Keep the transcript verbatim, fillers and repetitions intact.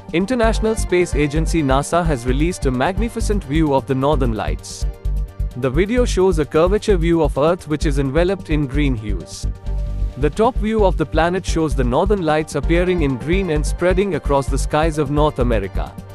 International Space Agency NASA has released a magnificent view of the northern lights. The video shows a curvature view of Earth which is enveloped in green hues. The top view of the planet shows the northern lights appearing in green and spreading across the skies of North America.